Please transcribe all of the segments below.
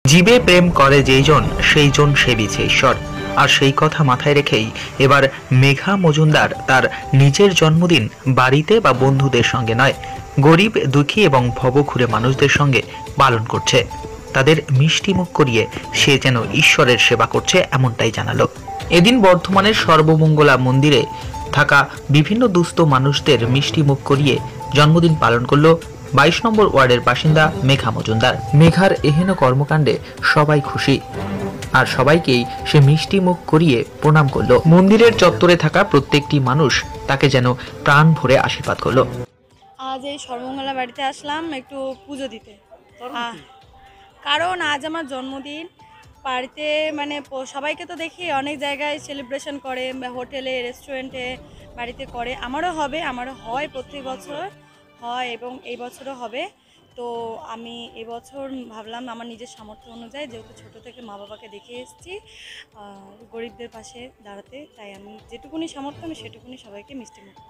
জীবে প্রেম করে যেইজন সেইজন সেবিছে ঈশ্বর। আর সেই কথা মাথায় রেখেই এবার মেঘা মজুমদার তার নিজের জন্মদিন বাড়িতে বা বন্ধুদের সঙ্গে নয়, গরিব দুঃখী এবং ভবঘুরে মানুষদের সঙ্গে পালন করছে। তাদের মিষ্টি মুখ করিয়ে সে যেন ঈশ্বরের সেবা করছে, এমনটাই জানালো। এদিন বর্ধমানের সর্বমঙ্গলা মন্দিরে থাকা বিভিন্ন দুস্থ মানুষদের মিষ্টি মুখ করিয়ে জন্মদিন পালন করলো 22 নম্বর ওয়ার্ডের বাসিন্দা মেঘা মজুমদার। মেঘার এহেন কর্মকাণ্ডে সবাই খুশি, আর সবাইকেই সে মিষ্টি মুখ করিয়ে প্রণাম করলো। মন্দিরের চত্বরে থাকা প্রত্যেকটি মানুষ তাকে যেন প্রাণ ভরে আশীর্বাদ করলো। আজ এই সর্বমঙ্গলা বাড়িতে আসলাম একটু পুজো দিতে, কারণ আজ আমার জন্মদিন। বাড়িতে মানে সবাইকে তো দেখি অনেক জায়গায় সেলিব্রেশন করে, হোটেলে, রেস্টুরেন্টে, বাড়িতে করে। আমারও হবে, আমারও হয়, প্রত্যেক বছর হয় এবং এই বছরও হবে। তো আমি এবছর ভাবলাম আমার নিজের সামর্থ্য অনুযায়ী, যেহেতু ছোটো থেকে মা বাবাকে দেখে এসেছি গরিবদের পাশে দাঁড়াতে, তাই আমি যেটুকুনি সামর্থ্য আমি সেটুকুনি সবাইকে মিষ্টি মুখ।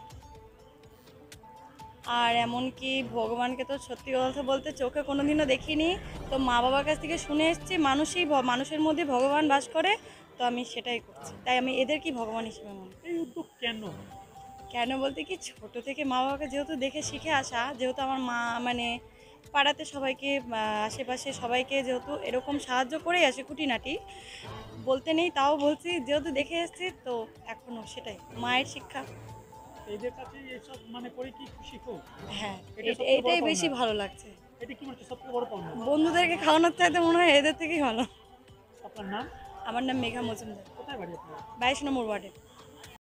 আর এমনকি ভগবানকে তো সত্যি কথা বলতে চোখে কোনোদিনও দেখিনি, তো মা বাবার কাছ থেকে শুনে এসেছি মানুষের মধ্যে ভগবান বাস করে, তো আমি সেটাই করছি। তাই আমি এদেরকেই ভগবান হিসেবে মনে করি। এই উদ্যোগ কেন বলতে কি, ছোটো থেকে মা বাবাকে যেহেতু দেখে শিখে আসা, যেহেতু আমার মা মানে পাড়াতে সবাইকে, আশেপাশে সবাইকে যেহেতু এরকম সাহায্য করেই আসে, খুঁটিনাটি বলতে নেই তাও বলছি, যেহেতু দেখে এসেছি তো এখনও সেটাই মায়ের শিক্ষা। এদের কাছে এসব মানে করে কি খুশি হোক? হ্যাঁ, এটাই বেশি ভালো লাগছে। এটা কি মানে সবচেয়ে বড় পাওনা? বন্ধুদেরকে খাওয়ানোর চাইতে মনে হয় এদের থেকেই ভালো। আপনার নাম? আমার নাম মেঘা মজুমদার। কোথায় বাড়ি আপনার? 22 নম্বর ওয়ার্ডে।